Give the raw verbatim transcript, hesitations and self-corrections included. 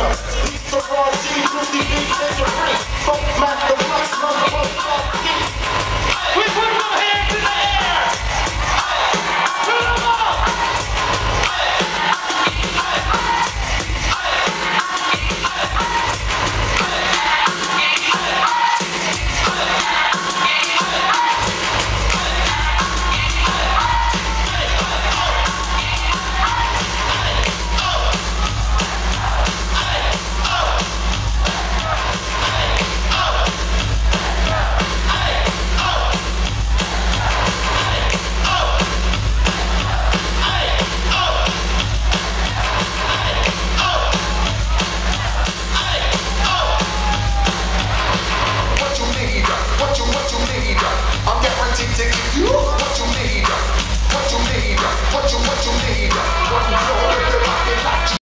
These are raw G, fifty big ninja freaks. Funk, Mac, the Flex, motherfucker.